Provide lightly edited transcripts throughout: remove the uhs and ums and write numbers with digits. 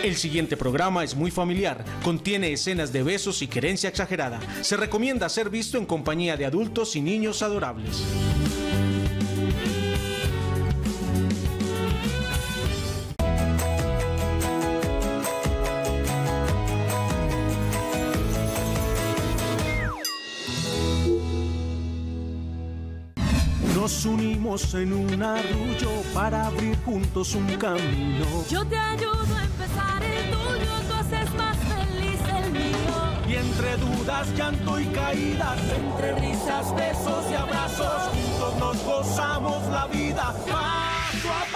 El siguiente programa es muy familiar, contiene escenas de besos y querencia exagerada. Se recomienda ser visto en compañía de adultos y niños adorables. Nos unimos en un arrullo para abrir juntos un camino. Yo te ayudo a empezar el tuyo, tú haces más feliz el mío. Y entre dudas, llanto y caídas, entre risas, besos y abrazos, juntos nos gozamos la vida paso a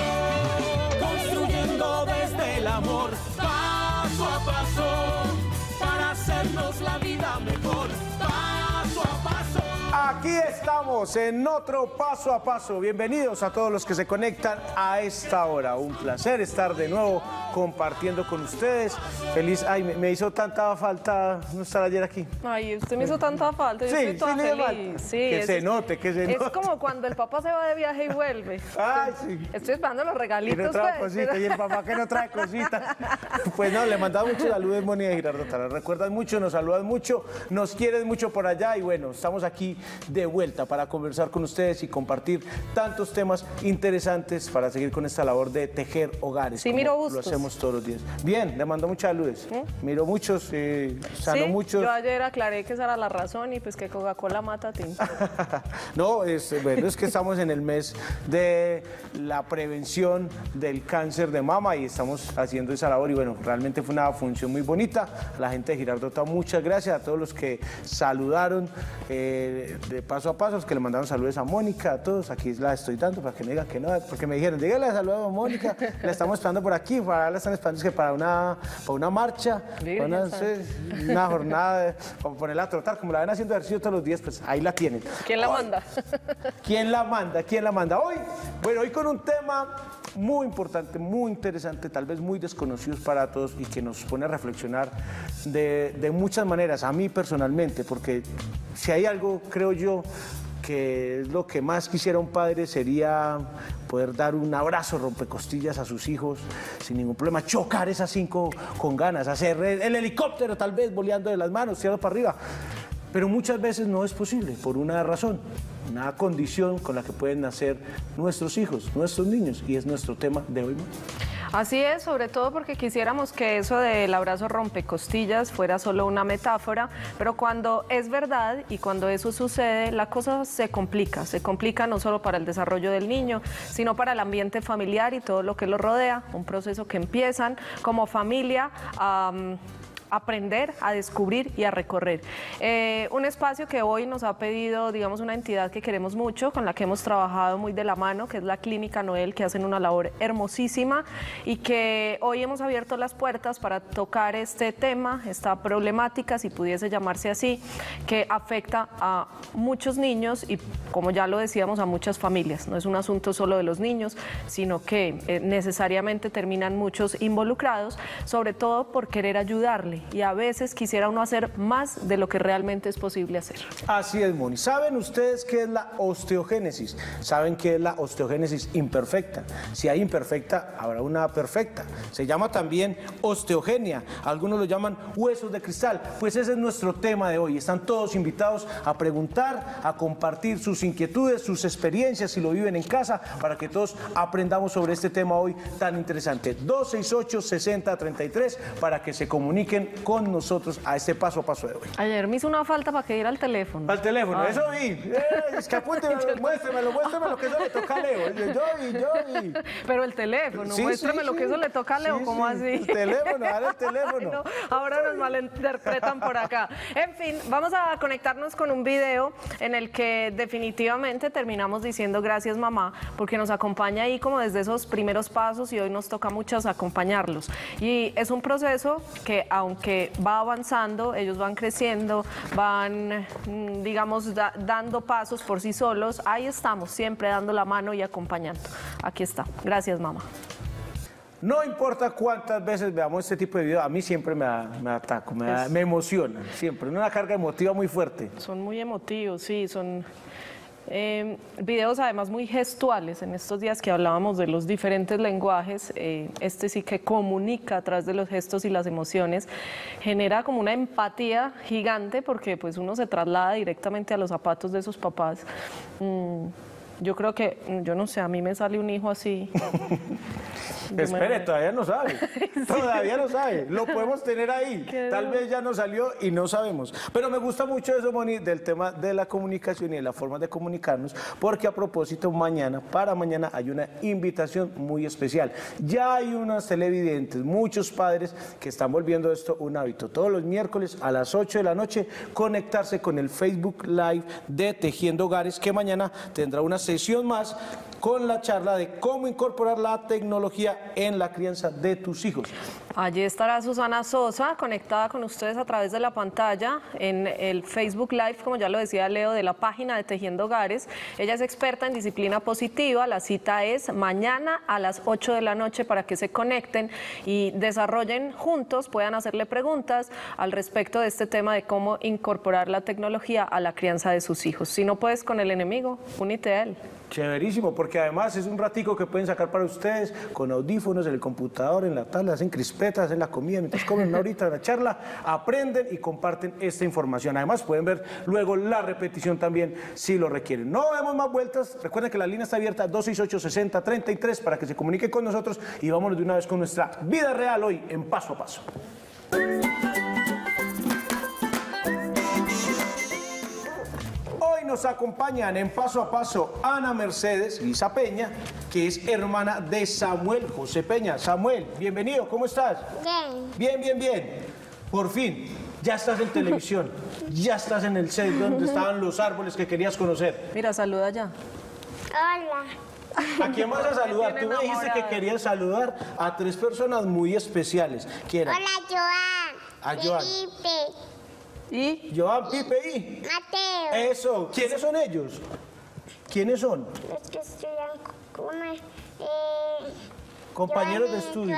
paso, construyendo desde el amor paso a paso, para hacernos la vida mejor paso a paso. Aquí estamos en otro Paso a Paso. Bienvenidos a todos los que se conectan a esta hora. Un placer estar de nuevo compartiendo con ustedes. Feliz, ay, me hizo tanta falta no estar ayer aquí. Ay, usted me hizo tanta falta, yo estoy toda feliz. Sí, que se note, que se note. Es como cuando el papá se va de viaje y vuelve. Ay, sí. Estoy esperando los regalitos. Y no trae cositas, y el papá que no trae cositas. Pues no, le mandaba muchos saludos, Moni de Girardot. Nos recuerdan mucho, nos saludan mucho, nos quieren mucho por allá y bueno, estamos aquí de vuelta para conversar con ustedes y compartir tantos temas interesantes para seguir con esta labor de tejer hogares. Sí, miro bustos. Lo hacemos todos los días. Bien, le mando muchas saludos. Miro muchos, sano sí, muchos. Yo ayer aclaré que esa era la razón y pues que Coca-Cola mata tinta. No, bueno, es que estamos en el mes de la prevención del cáncer de mama y estamos haciendo esa labor y bueno, realmente fue una función muy bonita. A la gente de Girardota, muchas gracias a todos los que saludaron de paso a paso, los que le mandaron saludos a Mónica, a todos. Aquí la estoy dando para que me digan que no, porque me dijeron, dígale saludos a Mónica, la estamos esperando por aquí, la están esperando es que para una marcha, para una jornada, para ponerla a trotar, como la ven haciendo ejercicio todos los días, pues ahí la tienen. ¿Quién la manda? ¿Quién la manda? ¿Quién la manda? Hoy con un tema muy importante, muy interesante, tal vez muy desconocidos para todos y que nos pone a reflexionar de muchas maneras, a mí personalmente, porque si hay algo, creo yo, que es lo que más quisiera un padre sería poder dar un abrazo rompecostillas a sus hijos sin ningún problema, chocar esas 5 con ganas, hacer el helicóptero tal vez voleando de las manos, tirando para arriba. Pero muchas veces no es posible por una razón, una condición con la que pueden nacer nuestros hijos, nuestros niños, y es nuestro tema de hoy. Así es, sobre todo porque quisiéramos que eso del abrazo rompecostillas fuera solo una metáfora, pero cuando es verdad y cuando eso sucede, la cosa se complica no solo para el desarrollo del niño, sino para el ambiente familiar y todo lo que lo rodea, un proceso que empiezan como familia a aprender, a descubrir y a recorrer. Un espacio que hoy nos ha pedido, digamos, una entidad que queremos mucho, con la que hemos trabajado muy de la mano, que es la Clínica Noel, que hacen una labor hermosísima y que hoy hemos abierto las puertas para tocar este tema, esta problemática, si pudiese llamarse así, que afecta a muchos niños y, como ya lo decíamos, a muchas familias. No es un asunto solo de los niños, sino que necesariamente terminan muchos involucrados, sobre todo por querer ayudarle. Y a veces quisiera uno hacer más de lo que realmente es posible hacer. Así es, Moni. ¿Saben ustedes qué es la osteogénesis? ¿Saben qué es la osteogénesis imperfecta? Si hay imperfecta, habrá una perfecta. Se llama también osteogenia. Algunos lo llaman huesos de cristal. Pues ese es nuestro tema de hoy. Están todos invitados a preguntar, a compartir sus inquietudes, sus experiencias, si lo viven en casa, para que todos aprendamos sobre este tema hoy tan interesante. 268-6033 para que se comuniquen con nosotros a este paso a paso de hoy. Ayer me hizo una falta para que diera al teléfono. Al teléfono, eso vi. Es que apúnteme, muéstremelo que eso le toca a Leo. Yo. Pero el teléfono, sí, muéstremelo que eso le toca a Leo, sí, ¿cómo sí. así? El teléfono, dale el teléfono. No, ahora nos malinterpretan por acá. En fin, vamos a conectarnos con un video en el que definitivamente terminamos diciendo gracias mamá, porque nos acompaña ahí como desde esos primeros pasos y hoy nos toca a muchos acompañarlos. Y es un proceso que aunque va avanzando, ellos van creciendo, van, digamos, dando pasos por sí solos. Ahí estamos, siempre dando la mano y acompañando. Aquí está. Gracias, mamá. No importa cuántas veces veamos este tipo de videos, a mí siempre me ataco, me emociona, siempre. Una carga emotiva muy fuerte. Son muy emotivos, sí, son... Videos además muy gestuales. En estos días que hablábamos de los diferentes lenguajes, este sí que comunica a través de los gestos y las emociones, genera como una empatía gigante porque pues uno se traslada directamente a los zapatos de sus papás. Yo creo que, yo no sé, a mí me sale un hijo así. Espere, todavía no sabe. Todavía no sabe. Lo podemos tener ahí. Tal vez ya no salió y no sabemos. Pero me gusta mucho eso, Moni, del tema de la comunicación y de la forma de comunicarnos, porque a propósito, para mañana hay una invitación muy especial. Ya hay unas televidentes, muchos padres que están volviendo esto un hábito. Todos los miércoles a las 8 de la noche, conectarse con el Facebook Live de Tejiendo Hogares, que mañana tendrá una sesión más con la charla de cómo incorporar la tecnología en la crianza de tus hijos. Allí estará Susana Sosa conectada con ustedes a través de la pantalla en el Facebook Live, como ya lo decía Leo, de la página de Tejiendo Hogares. Ella es experta en disciplina positiva. La cita es mañana a las 8 de la noche para que se conecten y desarrollen juntos, puedan hacerle preguntas al respecto de este tema de cómo incorporar la tecnología a la crianza de sus hijos. Si no puedes con el enemigo, únete a él. Chéverísimo, porque además es un ratico que pueden sacar para ustedes con audífonos en el computador, en la tablet, hacen crispetas, hacen la comida, mientras comen una horita de la charla, aprenden y comparten esta información. Además pueden ver luego la repetición también si lo requieren. No demos más vueltas, recuerden que la línea está abierta 268-6033 para que se comuniquen con nosotros y vámonos de una vez con nuestra vida real hoy en Paso a Paso. Nos acompañan en Paso a Paso Ana Mercedes Lisa Peña, que es hermana de Samuel José Peña. Samuel, bienvenido, ¿cómo estás? Bien. Bien. Por fin, ya estás en televisión, ya estás en el set donde estaban los árboles que querías conocer. Mira, saluda ya. Hola. ¿A quién vas a saludar? Tú me dijiste que querías saludar a 3 personas muy especiales. ¿Quién era? Hola, Joan. A Joan. Felipe. ¿Y? Joan, Pipe y... Mateo. Eso, ¿quiénes son ellos? ¿Quiénes son? Los que estudian con Compañeros de estudio.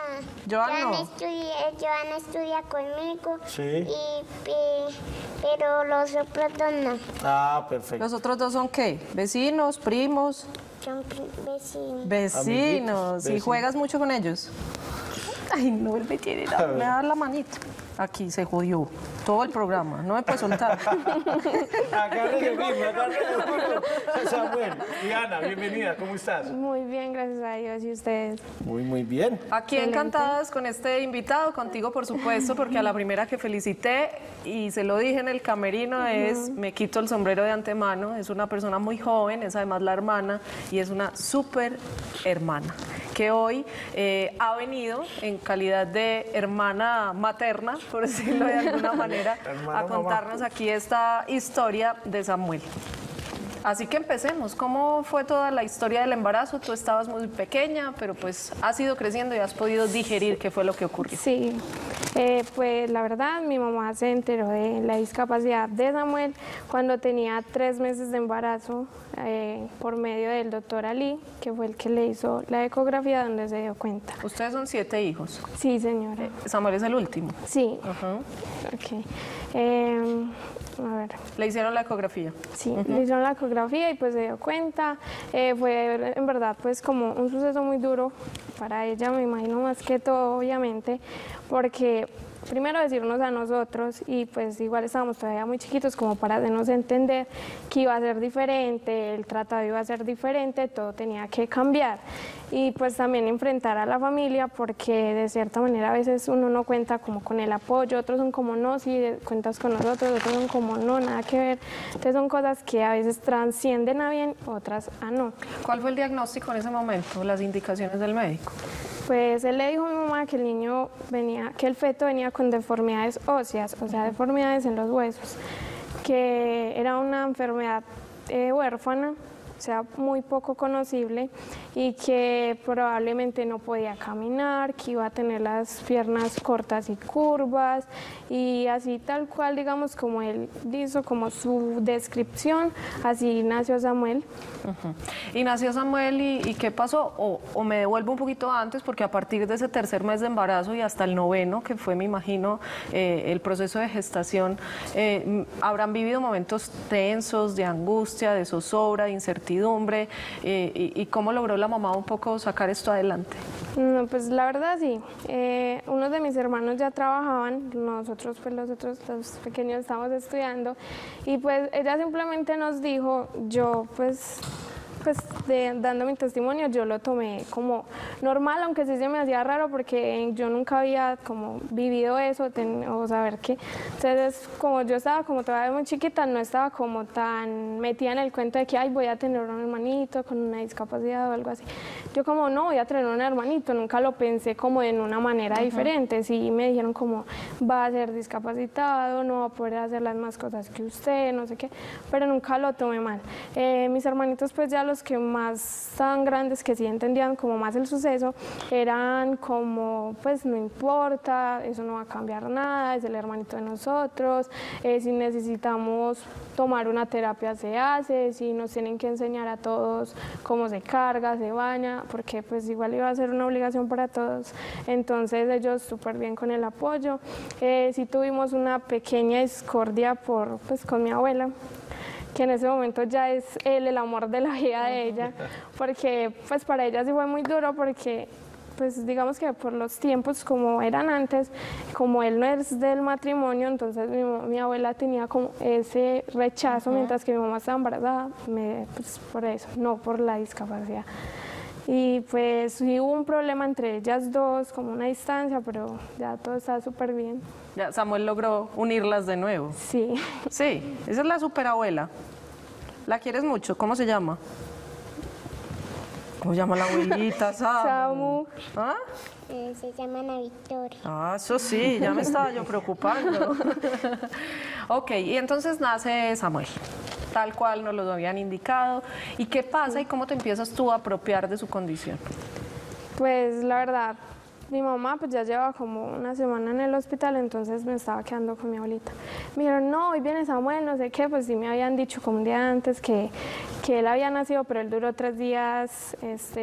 Joan estudia conmigo. Sí. Pero los otros dos no. Ah, perfecto. ¿Los otros dos son qué? ¿Vecinos, primos? Son vecinos. Vecinos. ¿Y Vecinos. juegas mucho con ellos? Ay, no, él me tiene, me da la manita. Aquí se jodió todo el programa, no me puede soltar. Agárrele el ritmo, Samuel y Ana, bienvenida, ¿cómo estás? Muy bien, gracias a Dios. ¿Y ustedes? Muy bien. Aquí encantadas con este invitado, contigo por supuesto, porque a la primera que felicité y se lo dije en el camerino es, me quito el sombrero de antemano, es una persona muy joven, es además la hermana y es una súper hermana que hoy ha venido en calidad de hermana materna, por decirlo de alguna manera, a contarnos aquí esta historia de Samuel. Así que empecemos. ¿Cómo fue toda la historia del embarazo? Tú estabas muy pequeña, pero pues has ido creciendo y has podido digerir qué fue lo que ocurrió. Sí, pues la verdad mi mamá se enteró de la discapacidad de Samuel cuando tenía 3 meses de embarazo por medio del doctor Ali, que fue el que le hizo la ecografía donde se dio cuenta. Ustedes son 7 hijos. Sí, señora. Samuel es el último. Sí. Ajá. Ok. A ver. Le hicieron la ecografía. Sí, le hicieron la ecografía y pues se dio cuenta. Fue en verdad pues como un suceso muy duro para ella, me imagino más que todo obviamente, porque primero decirnos a nosotros y pues igual estábamos todavía muy chiquitos como para hacernos entender que iba a ser diferente, el tratado iba a ser diferente, todo tenía que cambiar y pues también enfrentar a la familia porque de cierta manera a veces uno no cuenta como con el apoyo, otros son como no, si cuentas con nosotros, otros son como no, nada que ver, entonces son cosas que a veces trascienden a bien, otras a no. ¿Cuál fue el diagnóstico en ese momento, las indicaciones del médico? Pues él le dijo a mi mamá que el niño venía, que el feto venía con deformidades óseas, o sea, deformidades en los huesos, que era una enfermedad huérfana sea, muy poco conocible y que probablemente no podía caminar, que iba a tener las piernas cortas y curvas y así tal cual, digamos, como él hizo como su descripción, así nació Samuel. Y nació Samuel y ¿qué pasó? O me devuelvo un poquito antes, porque a partir de ese tercer mes de embarazo y hasta el noveno, que fue, me imagino, el proceso de gestación, habrán vivido momentos tensos, de angustia, de zozobra, de incertidumbre, y ¿cómo logró la mamá un poco sacar esto adelante? No, pues la verdad sí, unos de mis hermanos ya trabajaban, nosotros pues los pequeños estábamos estudiando y pues ella simplemente nos dijo, yo pues dando mi testimonio, yo lo tomé como normal, aunque sí se me hacía raro porque yo nunca había como vivido eso o saber que, entonces como yo estaba como todavía muy chiquita, no estaba como tan metida en el cuento de que ay, voy a tener un hermanito con una discapacidad o algo así. Yo como no, voy a tener un hermanito, nunca lo pensé como en una manera diferente, sí me dijeron como va a ser discapacitado, no va a poder hacer las más cosas que usted, no sé qué, pero nunca lo tomé mal. Mis hermanitos pues ya los que más estaban grandes, que sí entendían como más el suceso, eran como, pues no importa, eso no va a cambiar nada, es el hermanito de nosotros, si necesitamos tomar una terapia se hace, si nos tienen que enseñar a todos cómo se carga, se baña, porque pues igual iba a ser una obligación para todos, entonces ellos súper bien con el apoyo. Sí tuvimos una pequeña discordia pues con mi abuela, que en ese momento ya es él el amor de la vida de ella, porque pues para ella sí fue muy duro porque pues digamos que por los tiempos como eran antes, como él no es del matrimonio, entonces mi abuela tenía como ese rechazo mientras que mi mamá estaba embarazada, pues por eso, no por la discapacidad. Y pues sí hubo un problema entre ellas dos, como una distancia, pero ya todo está súper bien. Ya Samuel logró unirlas de nuevo. Sí. Sí, esa es la superabuela. ¿La quieres mucho? ¿Cómo se llama? ¿Cómo se llama la abuelita? Samu. ¿Ah? Se llama Ana Victoria. Ah, eso sí, ya me estaba yo preocupando. Ok, y entonces nace Samuel, tal cual nos lo habían indicado. ¿Y qué pasa y cómo te empiezas tú a apropiar de su condición? Pues la verdad, mi mamá pues ya llevaba como una semana en el hospital, entonces me estaba quedando con mi abuelita. Me dijeron, no, hoy viene Samuel, no sé qué, pues sí me habían dicho como un día antes que él había nacido, pero él duró 3 días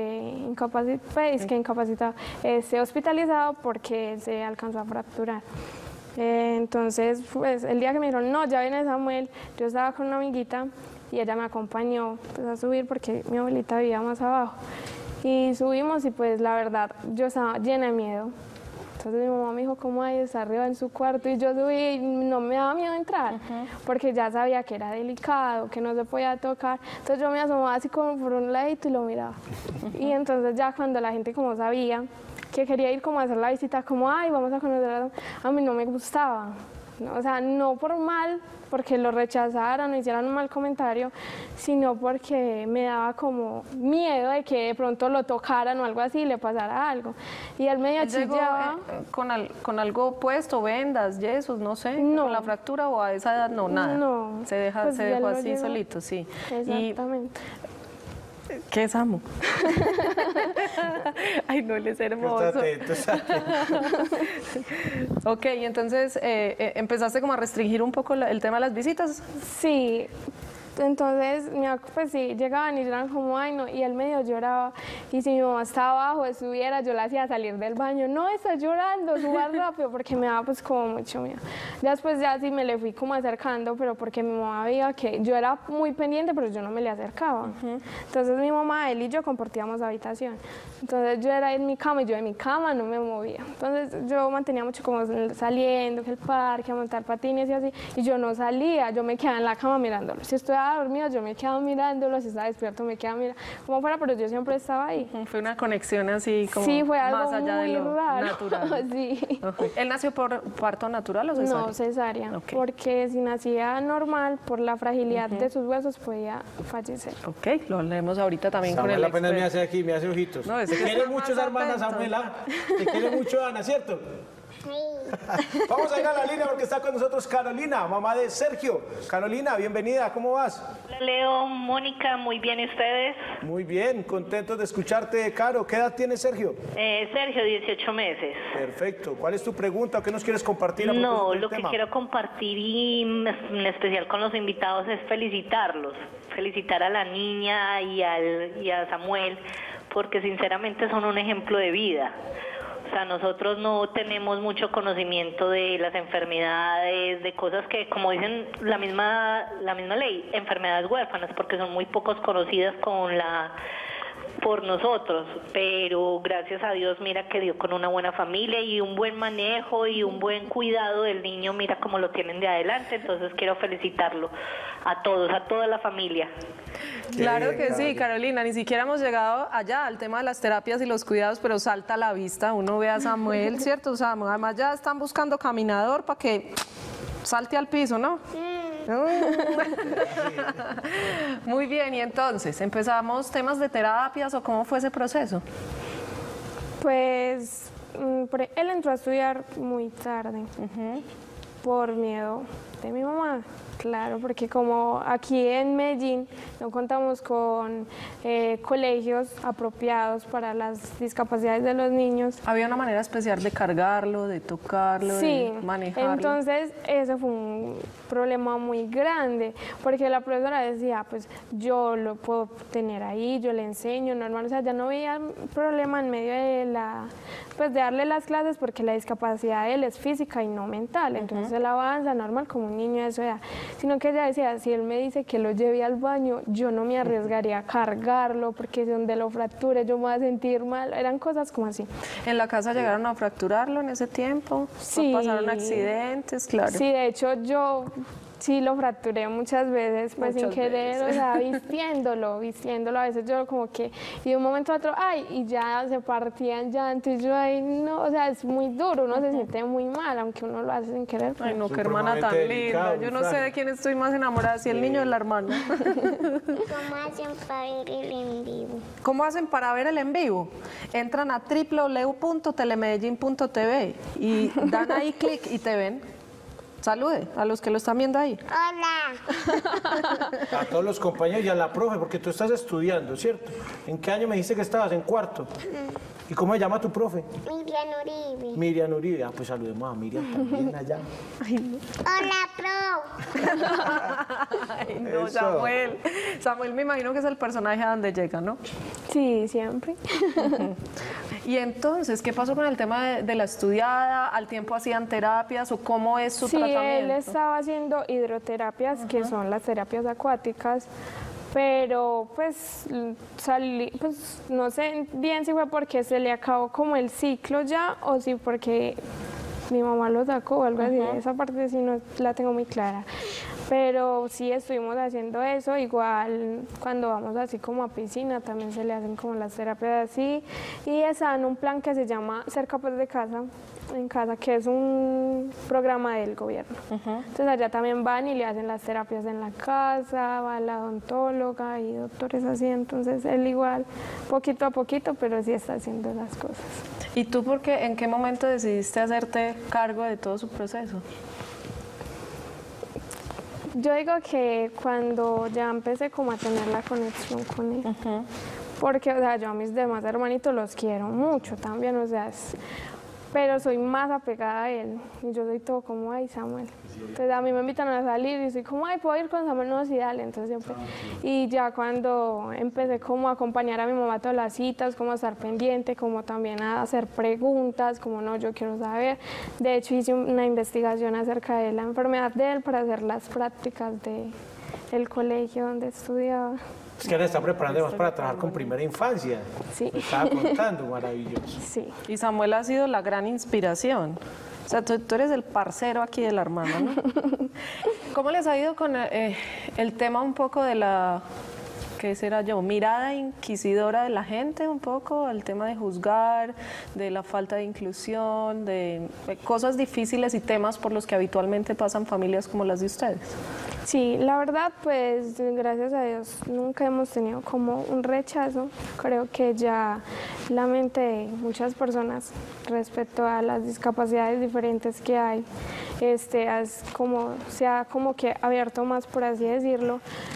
incapacitado, hospitalizado porque se alcanzó a fracturar. Entonces, pues el día que me dijeron, no, ya viene Samuel, yo estaba con una amiguita y ella me acompañó pues, a subir porque mi abuelita vivía más abajo. Y subimos y pues la verdad yo estaba llena de miedo. Entonces mi mamá me dijo, ¿cómo hay? Está arriba en su cuarto y yo subí y no me daba miedo entrar porque ya sabía que era delicado, que no se podía tocar. Entonces yo me asomaba así como por un ladito y lo miraba. Y entonces ya cuando la gente como sabía que quería ir como a hacer la visita, como, ay, vamos a conocer a mí no me gustaba. No, o sea, no por mal, porque lo rechazaran o hicieran un mal comentario, sino porque me daba como miedo de que de pronto lo tocaran o algo así y le pasara algo. Y él medio chillaba. ¿Con algo puesto, vendas, yesos, no sé? No. ¿Con la fractura o a esa edad no, nada? No. Se dejó así solito, sí. Exactamente. ¿Qué es Samu? Ay, no, él es hermoso. Ok, entonces empezaste como a restringir un poco el tema de las visitas. Sí. Entonces, pues sí, llegaban y eran como, ay, no, y él medio lloraba. Y si mi mamá estaba abajo, estuviera, yo la hacía salir del baño. No, está llorando, suba rápido, porque me daba pues como mucho miedo. Después ya sí me le fui como acercando, pero porque mi mamá veía que yo era muy pendiente, pero yo no me le acercaba. Entonces mi mamá, él y yo compartíamos habitación. Entonces yo era en mi cama y yo de mi cama no me movía. Entonces yo mantenía mucho como saliendo, que el parque, a montar patines y así. Y yo no salía, yo me quedaba en la cama mirándolo. Si estaba dormido, yo me quedaba mirándolo, si estaba despierto me quedaba mirando, como fuera, pero yo siempre estaba ahí. Fue una conexión así como sí, fue algo más allá muy de lo raro. natural. Sí. ¿Él nació por parto natural o cesárea? No, cesárea, porque si nacía normal, por la fragilidad de sus huesos, podía fallecer. Ok, lo hablaremos ahorita también Samuel con el apenas experto. me hace ojitos. No, Te quiere mucho esa hermana atento. Samuela, te quiere mucho Ana, ¿cierto? Vamos a ir a la línea porque está con nosotros Carolina, mamá de Sergio. Carolina, bienvenida, ¿cómo vas? Hola Leo, Mónica, muy bien, ¿y ustedes? Muy bien, contentos de escucharte, Caro. ¿Qué edad tiene Sergio? Sergio, 18 meses. Perfecto. ¿Cuál es tu pregunta o qué nos quieres compartir? No, lo que quiero compartir y en especial con los invitados es felicitarlos. Felicitar a la niña y a Samuel, porque sinceramente son un ejemplo de vida. O sea, nosotros no tenemos mucho conocimiento de las enfermedades, de cosas que, como dicen la misma ley, enfermedades huérfanas, porque son muy pocos conocidas por nosotros, pero gracias a Dios mira que dio con una buena familia y un buen manejo y un buen cuidado del niño, mira cómo lo tienen de adelante, entonces quiero felicitarlo a todos, a toda la familia. Claro que sí, Carolina, ni siquiera hemos llegado allá al tema de las terapias y los cuidados, pero salta a la vista, uno ve a Samuel, ¿cierto? O sea, además ya están buscando caminador para que salte al piso, ¿no? Muy bien, y entonces, ¿empezamos temas de terapias o cómo fue ese proceso? Pues él entró a estudiar muy tarde por miedo de mi mamá. Claro, porque como aquí en Medellín no contamos con colegios apropiados para las discapacidades de los niños. ¿Había una manera especial de cargarlo, de tocarlo, Sí, de manejarlo? entonces eso fue un problema muy grande, porque la profesora decía, pues yo lo puedo tener ahí, yo le enseño, normal, o sea, ya no había problema en medio de de darle las clases, porque la discapacidad de él es física y no mental, entonces él avanza normal como un niño de su edad. Sino que ella decía, si él me dice que lo lleve al baño, yo no me arriesgaría a cargarlo, porque si donde lo fracture yo me voy a sentir mal, eran cosas como así. ¿En la casa llegaron a fracturarlo en ese tiempo? Sí. ¿Pasaron accidentes? Claro. Sí, de hecho yo sí lo fracturé muchas veces, pues sin querer, o sea, vistiéndolo, a veces yo como que, y de un momento a otro, ay, y ya se partían llanto, y yo, ay, no, o sea, es muy duro, uno se siente muy mal, aunque uno lo hace sin querer. Ay, no, qué hermana tan linda, yo no sé de quién estoy más enamorada, si el niño o la hermana. ¿Cómo hacen para ver el en vivo? ¿Cómo hacen para ver el en vivo? Entran a www.telemedellin.tv y dan ahí clic y te ven. Salude a los que lo están viendo ahí. Hola. A todos los compañeros y a la profe, porque tú estás estudiando, ¿cierto? ¿En qué año me dijiste que estabas? ¿En cuarto? ¿Y cómo se llama tu profe? Miriam Uribe. Miriam Uribe. Ah, pues saludemos a Miriam también allá. Hola, pro. Ay, no, Eso. Samuel. Samuel me imagino que es el personaje a donde llega, ¿no? Sí, siempre. Y entonces, ¿qué pasó con el tema de la estudiada? ¿Al tiempo hacían terapias o cómo es su Sí, tratamiento? él estaba haciendo hidroterapias, que son las terapias acuáticas, pero pues pues no sé bien si fue porque se le acabó como el ciclo ya o si porque mi mamá lo sacó o algo así. Esa parte sí no la tengo muy clara. Pero sí estuvimos haciendo eso, igual cuando vamos así como a piscina también se le hacen como las terapias así, y está en un plan que se llama Ser Capaz de Casa, en casa, que es un programa del gobierno. Entonces allá también van y le hacen las terapias en la casa, va la odontóloga y doctores así, entonces él igual poquito a poquito, pero sí está haciendo las cosas. ¿Y tú en qué momento decidiste hacerte cargo de todo su proceso? Yo digo que cuando ya empecé como a tener la conexión con él, porque o sea, yo a mis demás hermanitos los quiero mucho también, o sea, pero soy más apegada a él y yo soy todo como, ay, Samuel. Entonces a mí me invitan a salir y soy como, ay, ¿puedo ir con Samuel? No, sí, dale, entonces siempre. Y ya cuando empecé como a acompañar a mi mamá a todas las citas, como a estar pendiente, como también a hacer preguntas, como no, yo quiero saber. De hecho hice una investigación acerca de la enfermedad de él para hacer las prácticas del colegio donde estudiaba. Es que ahora está preparando más para trabajar con primera infancia. Sí. Me estaba contando, maravilloso. Sí. Y Samuel ha sido la gran inspiración. O sea, tú eres el parcero aquí de la hermana, ¿no? ¿Cómo les ha ido con el tema un poco de la, qué será yo, mirada inquisidora de la gente un poco, el tema de juzgar, de la falta de inclusión, de cosas difíciles y temas por los que habitualmente pasan familias como las de ustedes? Sí, la verdad, pues gracias a Dios nunca hemos tenido como un rechazo. Creo que ya la mente de muchas personas respecto a las discapacidades diferentes que hay, se ha como que abierto más, por así decirlo.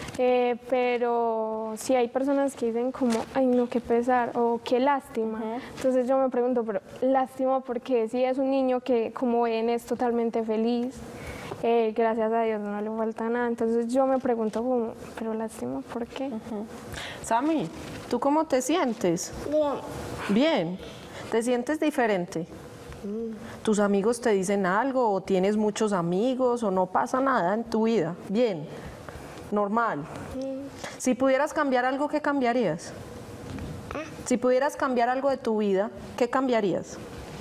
Pero sí hay personas que dicen como, ay no, qué pesar o qué lástima. Entonces yo me pregunto, pero lástima porque si es un niño que como ven es totalmente feliz. Gracias a Dios no le falta nada. Entonces yo me pregunto, como, pero lástima, ¿por qué? Sami, ¿tú cómo te sientes? Bien. Bien. ¿Te sientes diferente? ¿Tus amigos te dicen algo o tienes muchos amigos o no pasa nada en tu vida? Bien. Normal. Si pudieras cambiar algo, ¿qué cambiarías? Si pudieras cambiar algo de tu vida, ¿qué cambiarías?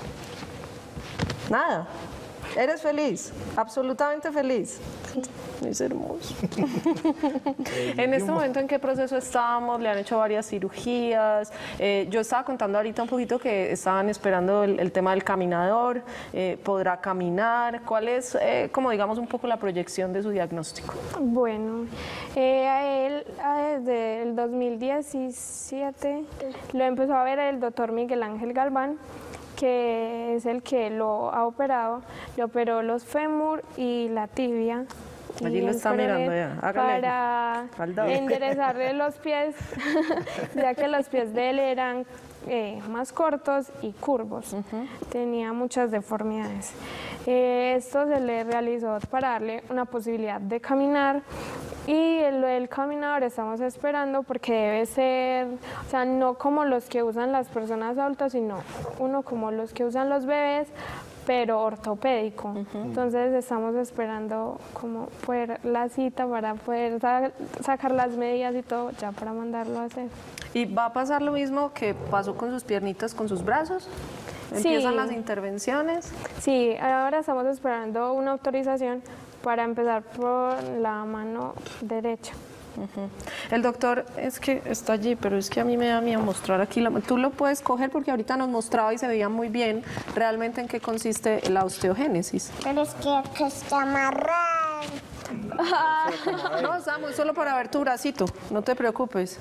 Nada. ¿Eres feliz? Absolutamente feliz. Es hermoso. En este momento, ¿en qué proceso estábamos? Le han hecho varias cirugías. Yo estaba contando ahorita un poquito que estaban esperando el tema del caminador. ¿Podrá caminar? ¿Cuál es, como digamos, un poco la proyección de su diagnóstico? Bueno, a él desde el 2017 lo empezó a ver el doctor Miguel Ángel Galván, que es el que lo ha operado. Le operó los fémur y la tibia. Allí lo está mirando ya. Hágale. Para enderezarle los pies, ya que los pies de él eran más cortos y curvos. Tenía muchas deformidades. Esto se le realizó para darle una posibilidad de caminar. Y lo del caminador estamos esperando porque debe ser, o sea, no como los que usan las personas adultas, sino uno como los que usan los bebés, pero ortopédico. Entonces estamos esperando como poder la cita para poder sacar las medidas y todo, ya para mandarlo a hacer. ¿Y va a pasar lo mismo que pasó con sus piernitas, con sus brazos? ¿Empiezan las intervenciones? Sí, ahora estamos esperando una autorización para empezar por la mano derecha. El doctor es que está allí, pero es que a mí me da miedo mostrar aquí. Tú lo puedes coger porque ahorita nos mostraba y se veía muy bien realmente en qué consiste la osteogénesis. Pero es que acá está amarrado. No, Samu, es solo para ver tu bracito, no te preocupes.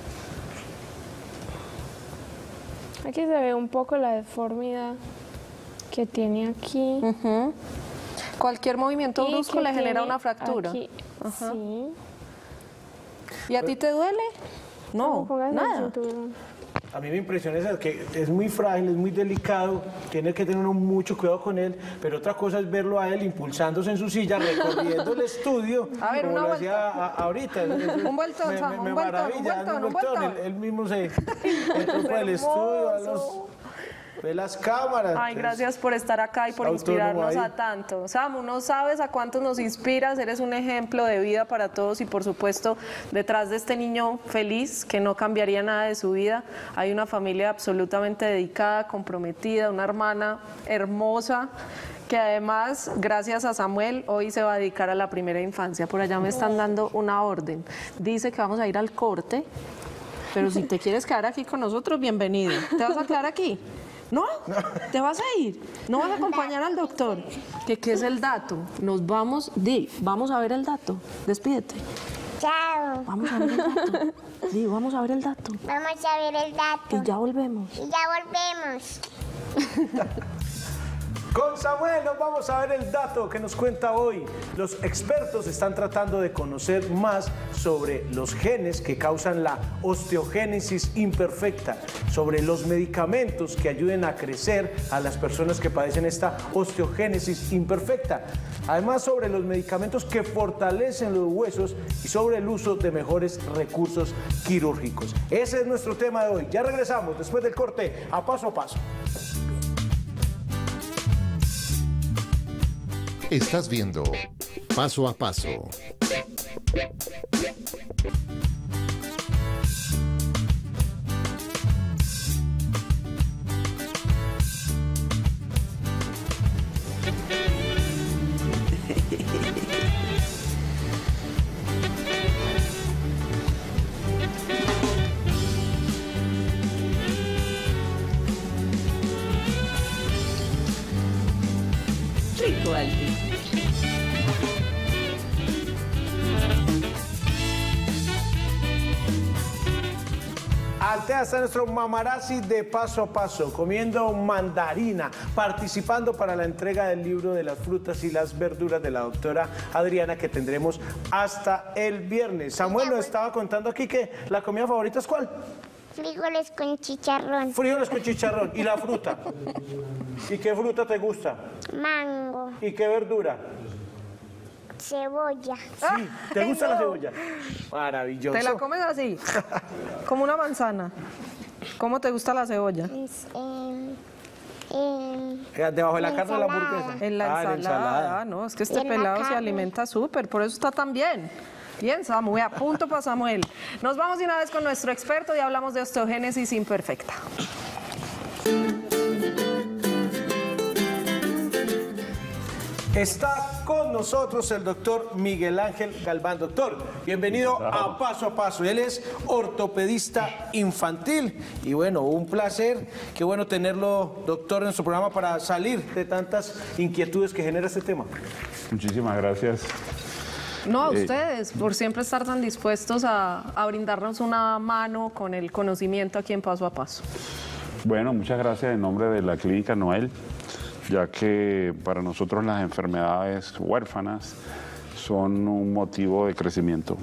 Aquí se ve un poco la deformidad que tiene aquí. Cualquier movimiento brusco le genera una fractura. Aquí, sí. ¿Y a ti te duele? No, nada. A mí me impresiona eso, que es muy frágil, es muy delicado, tiene que tener uno mucho cuidado con él, pero otra cosa es verlo a él impulsándose en su silla, recorriendo el estudio, a ver, como una lo hacía ahorita. Un vueltón, me maravilla, un vueltón. Él mismo se entró por el estudio, ve las cámaras. Ay, gracias por estar acá y por inspirarnos a tanto. Samu, no sabes a cuántos nos inspiras, eres un ejemplo de vida para todos y por supuesto detrás de este niño feliz que no cambiaría nada de su vida hay una familia absolutamente dedicada, comprometida, una hermana hermosa que además, gracias a Samuel, hoy se va a dedicar a la primera infancia. Por allá me están dando una orden. Dice que vamos a ir al corte, pero si te quieres quedar aquí con nosotros, bienvenido. ¿Te vas a quedar aquí? ¿No? ¿Te vas a ir? ¿No vas a acompañar al doctor? ¿Qué es el dato? Nos vamos, vamos a ver el dato. Despídete. Chao. Vamos a ver el dato. Vamos a ver el dato. Vamos a ver el dato. Y ya volvemos. Y ya volvemos. Con Samuel nos vamos a ver el dato que nos cuenta hoy. Los expertos están tratando de conocer más sobre los genes que causan la osteogénesis imperfecta, sobre los medicamentos que ayuden a crecer a las personas que padecen esta osteogénesis imperfecta. Además, sobre los medicamentos que fortalecen los huesos y sobre el uso de mejores recursos quirúrgicos. Ese es nuestro tema de hoy. Ya regresamos después del corte a Paso a Paso. Estás viendo Paso a Paso. Altea está nuestro mamarazzi de paso a paso, comiendo mandarina, participando para la entrega del libro de las frutas y las verduras de la doctora Adriana, que tendremos hasta el viernes. Samuel nos estaba contando aquí que la comida favorita es ¿cuál? Frijoles con chicharrón. Frijoles con chicharrón. ¿Y la fruta? ¿Y qué fruta te gusta? Mango. ¿Y qué verdura? Cebolla. Sí, ¿te gusta la cebolla? Maravilloso. ¿Te la comes así? Como una manzana. ¿Cómo te gusta la cebolla? Debajo de la carne de la hamburguesa. En la ensalada. Ah, no, es que este En la pelado se carne. alimenta súper, por eso está tan bien. Bien, Samu, voy a punto para Samuel. Nos vamos de una vez con nuestro experto y hablamos de osteogénesis imperfecta. Está con nosotros el doctor Miguel Ángel Galván. Doctor, bienvenido a Paso a Paso. Él es ortopedista infantil y bueno, un placer. Qué bueno tenerlo, doctor, en su programa para salir de tantas inquietudes que genera este tema. Muchísimas gracias. No, a ustedes, por siempre estar tan dispuestos a brindarnos una mano con el conocimiento aquí en Paso a Paso. Bueno, muchas gracias en nombre de la Clínica Noel, ya que para nosotros las enfermedades huérfanas son un motivo de crecimiento.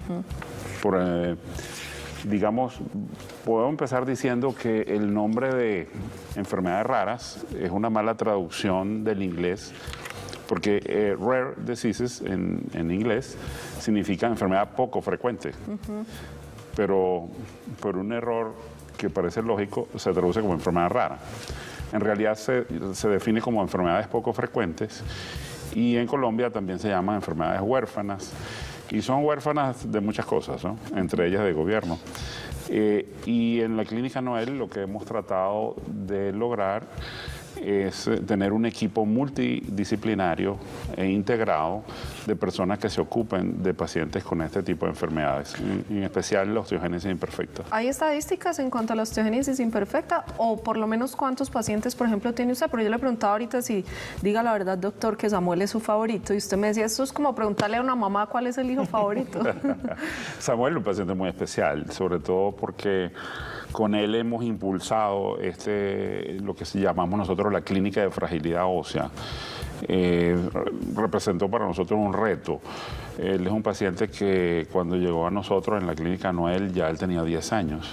Digamos, puedo empezar diciendo que el nombre de enfermedades raras es una mala traducción del inglés, porque rare diseases en inglés significa enfermedad poco frecuente, pero por un error que parece lógico se traduce como enfermedad rara. En realidad se define como enfermedades poco frecuentes y en Colombia también se llaman enfermedades huérfanas y son huérfanas de muchas cosas, ¿no? Entre ellas de gobierno. Y en la Clínica Noel lo que hemos tratado de lograr es tener un equipo multidisciplinario e integrado de personas que se ocupen de pacientes con este tipo de enfermedades, en especial la osteogénesis imperfecta. ¿Hay estadísticas en cuanto a la osteogénesis imperfecta o por lo menos cuántos pacientes, por ejemplo, tiene usted? Pero yo le preguntaba ahorita si, diga la verdad, doctor, que Samuel es su favorito y usted me decía, esto es como preguntarle a una mamá cuál es el hijo favorito. Samuel es un paciente muy especial, sobre todo porque con él hemos impulsado lo que llamamos nosotros la clínica de fragilidad ósea. Representó para nosotros un reto. Él es un paciente que cuando llegó a nosotros en la Clínica Noel ya él tenía 10 años.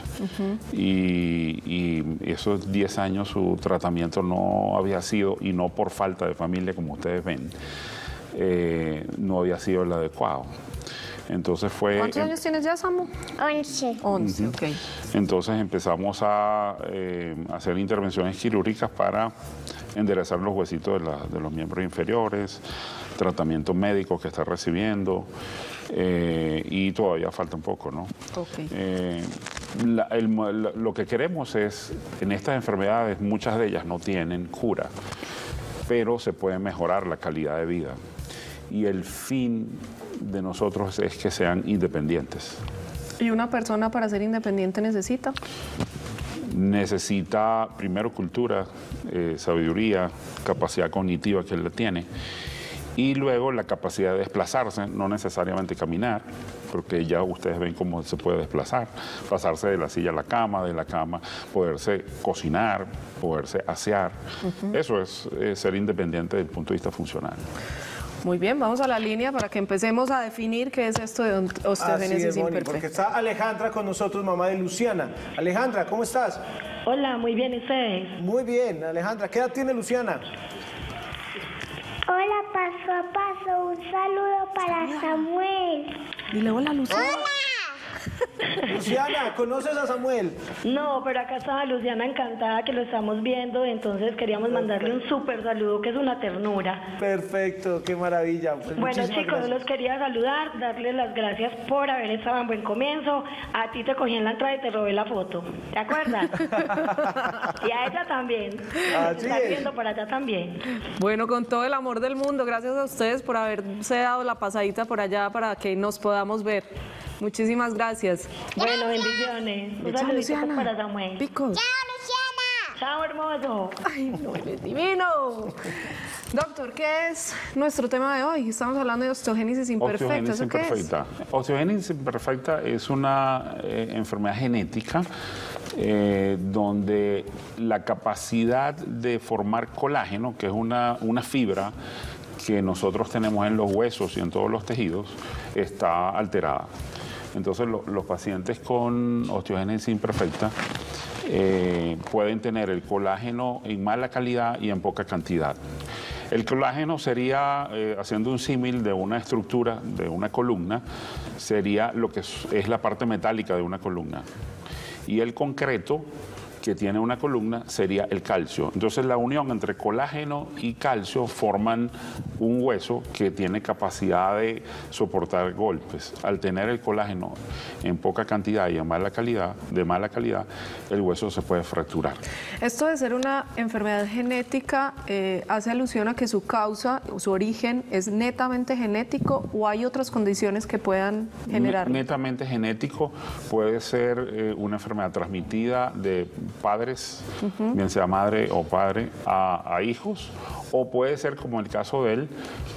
Y esos 10 años su tratamiento no había sido, y no por falta de familia como ustedes ven, no había sido el adecuado. Entonces fue... ¿Cuántos años tienes ya, Samu? 11. 11, ok. Entonces empezamos a hacer intervenciones quirúrgicas para enderezar los huesitos de los miembros inferiores, tratamiento médico que está recibiendo y todavía falta un poco, ¿no? Okay. Lo que queremos es, en estas enfermedades, muchas de ellas no tienen cura, pero se puede mejorar la calidad de vida. Y el fin de nosotros es que sean independientes. ¿Y una persona para ser independiente necesita? Necesita primero cultura, sabiduría, capacidad cognitiva que él la tiene, y luego la capacidad de desplazarse, no necesariamente caminar, porque ya ustedes ven cómo se puede desplazar, pasarse de la silla a la cama, de la cama, poderse cocinar, poderse asear. Eso es ser independiente desde el punto de vista funcional. Muy bien, vamos a la línea para que empecemos a definir qué es esto de osteogénesis imperfecta. Porque está Alejandra con nosotros, mamá de Luciana. Alejandra, ¿cómo estás? Hola, muy bien, ¿y ustedes? Muy bien, Alejandra. ¿Qué edad tiene Luciana? Hola, Paso a Paso. Un saludo para Samuel. Dile hola, Luciana. Luciana, ¿conoces a Samuel? No, pero acá estaba Luciana encantada que lo estamos viendo, entonces queríamos mandarle un súper saludo, que es una ternura. Perfecto, qué maravilla. Pues bueno, chicos, gracias. los quería saludar, darles las gracias por haber estado en buen comienzo. A ti te cogí en la entrada y te robé la foto, ¿te acuerdas? Y a ella también. Así Está es. viendo por allá también. Bueno, con todo el amor del mundo, gracias a ustedes por haberse dado la pasadita por allá para que nos podamos ver. Muchísimas gracias. Bueno, bendiciones. Un saludito para Samuel. Picos. ¡Chao, Luciana! Chao, hermoso. Ay, no, eres divino. Doctor, ¿qué es nuestro tema de hoy? Estamos hablando de osteogénesis imperfecta. Osteogénesis ¿Eso qué es? imperfecta. Osteogénesis imperfecta es una enfermedad genética donde la capacidad de formar colágeno, que es una fibra que nosotros tenemos en los huesos y en todos los tejidos, está alterada. Entonces los pacientes con osteogénesis imperfecta pueden tener el colágeno en mala calidad y en poca cantidad. El colágeno sería, haciendo un símil de una estructura, de una columna, sería lo que es la parte metálica de una columna. Y el concreto que tiene una columna sería el calcio. Entonces la unión entre colágeno y calcio forman un hueso que tiene capacidad de soportar golpes. Al tener el colágeno en poca cantidad y en mala calidad, el hueso se puede fracturar. Esto de ser una enfermedad genética hace alusión a que su causa, su origen es netamente genético, o hay otras condiciones que puedan generar. Netamente genético, puede ser una enfermedad transmitida de padres, bien sea madre o padre, a hijos, o puede ser, como el caso de él,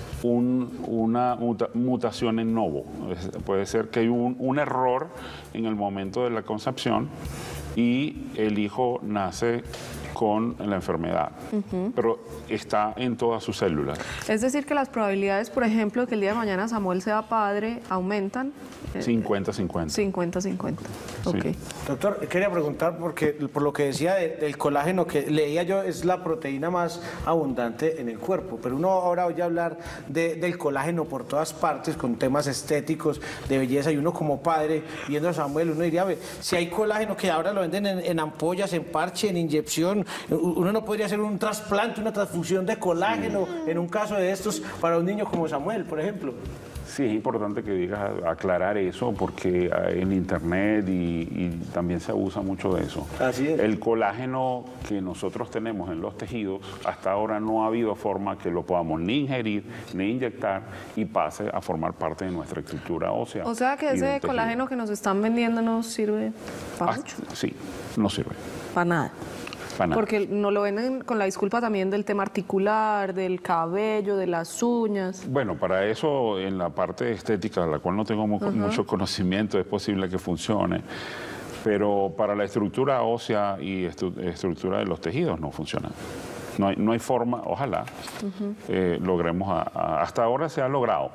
una mutación en novo. Puede ser que hay un error en el momento de la concepción y el hijo nace con la enfermedad, pero está en todas sus células. Es decir, que las probabilidades, por ejemplo, de que el día de mañana Samuel sea padre, aumentan. 50-50. 50-50. Ok. Sí. Doctor, quería preguntar, porque por lo que decía del colágeno, que leía yo, es la proteína más abundante en el cuerpo, pero uno ahora oye hablar del colágeno por todas partes, con temas estéticos, de belleza, y uno como padre, viendo a Samuel, uno diría, si hay colágeno que ahora lo venden en ampollas, en parche, en inyección, uno no podría hacer un trasplante, una transfusión de colágeno en un caso de estos para un niño como Samuel, por ejemplo. Sí, es importante que digas, aclarar eso, porque en internet y también se abusa mucho de eso. Así es. El colágeno que nosotros tenemos en los tejidos, hasta ahora no ha habido forma que lo podamos ni ingerir, ni inyectar y pase a formar parte de nuestra estructura ósea. O sea que ese colágeno que nos están vendiendo no sirve para mucho. Sí, no sirve. Para nada. Porque nos lo venden con la disculpa también del tema articular, del cabello, de las uñas. Bueno, para eso, en la parte estética, de la cual no tengo mucho conocimiento, es posible que funcione, pero para la estructura ósea y estructura de los tejidos no funciona. No hay forma, ojalá logremos, hasta ahora se ha logrado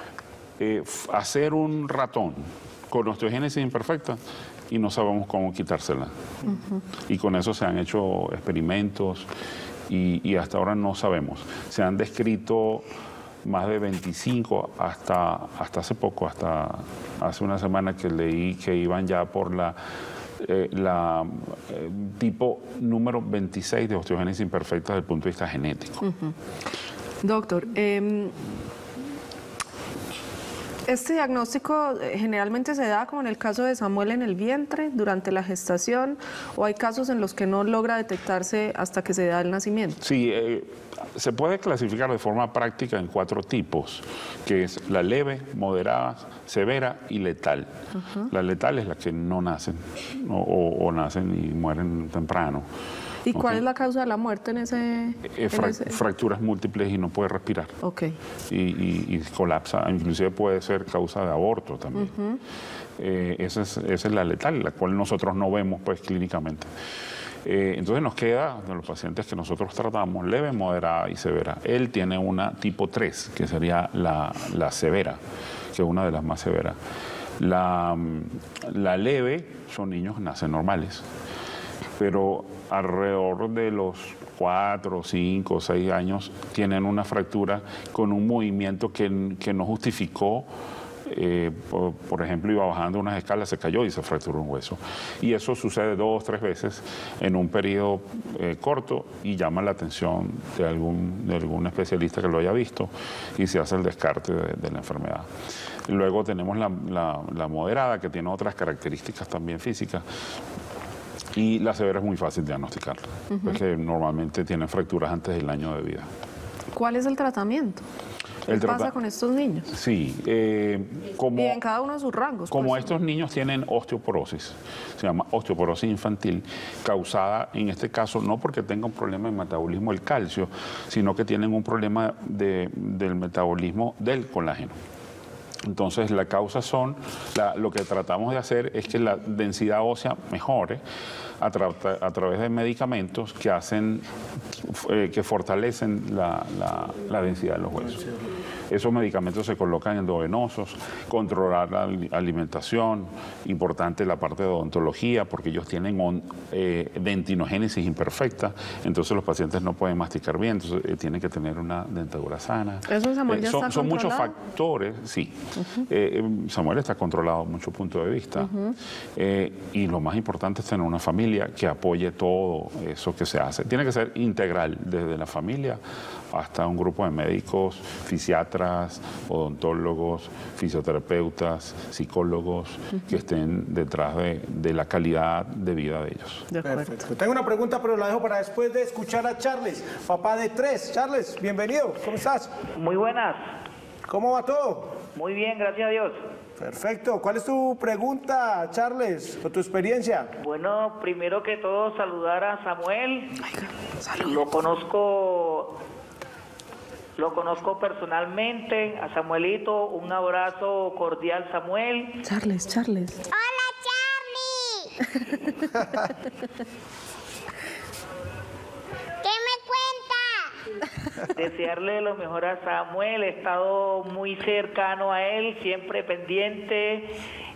hacer un ratón con osteogénesis imperfecta y no sabemos cómo quitársela. Y con eso se han hecho experimentos y hasta ahora no sabemos. Se han descrito más de 25 hasta hace poco, hasta hace una semana que leí que iban ya por la tipo número 26 de osteogénesis imperfecta desde el punto de vista genético. Doctor, este diagnóstico generalmente se da, como en el caso de Samuel, en el vientre, durante la gestación, o hay casos en los que no logra detectarse hasta que se da el nacimiento. Sí, se puede clasificar de forma práctica en 4 tipos, que es la leve, moderada, severa y letal. La letal es la que no nacen o nacen y mueren temprano. ¿Y cuál es la causa de la muerte en ese...? Fracturas múltiples y no puede respirar. Ok. Y colapsa, inclusive puede ser causa de aborto también. Esa es la letal, la cual nosotros no vemos pues clínicamente. Entonces nos queda, de los pacientes que nosotros tratamos, leve, moderada y severa. Él tiene una tipo 3, que sería la severa, que es una de las más severas. La leve son niños que nacen normales, pero alrededor de los 4, 5, 6 años tienen una fractura con un movimiento que no justificó. Por ejemplo, iba bajando unas escalas, se cayó y se fracturó un hueso. Y eso sucede 2 o 3 veces en un periodo corto y llama la atención de algún especialista que lo haya visto y se hace el descarte de la enfermedad. Luego tenemos la moderada, que tiene otras características también físicas. Y la severa es muy fácil diagnosticarla, porque normalmente tienen fracturas antes del año de vida. ¿Cuál es el tratamiento? ¿Qué pasa con estos niños? Sí, Y en cada uno de sus rangos. como pues. estos niños tienen osteoporosis, se llama osteoporosis infantil, causada en este caso no porque tenga un problema de metabolismo del calcio, sino que tienen un problema del metabolismo del colágeno. Entonces la causa son, lo que tratamos de hacer es que la densidad ósea mejore a través de medicamentos que hacen, que fortalecen la densidad de los huesos. Esos medicamentos se colocan endovenosos, controlar la alimentación, importante la parte de odontología, porque ellos tienen dentinogénesis imperfecta, entonces los pacientes no pueden masticar bien, entonces tienen que tener una dentadura sana. ¿Eso Samuel ya está Son muchos controlado? factores, sí. Samuel está controlado desde mucho punto de vista, y lo más importante es tener una familia que apoye todo eso que se hace. Tiene que ser integral, desde la familia hasta un grupo de médicos, fisiatras, odontólogos, fisioterapeutas, psicólogos, que estén detrás de la calidad de vida de ellos. Perfecto. Tengo una pregunta, pero la dejo para después de escuchar a Charles, papá de 3. Charles, bienvenido. ¿Cómo estás? Muy buenas. ¿Cómo va todo? Muy bien, gracias a Dios. Perfecto. ¿Cuál es tu pregunta, Charles, o tu experiencia? Bueno, primero que todo, saludar a Samuel. Lo conozco personalmente. A Samuelito, un abrazo cordial, Samuel. Charles. ¡Hola, Charlie! ¿Qué me cuenta? Desearle lo mejor a Samuel. He estado muy cercano a él, siempre pendiente.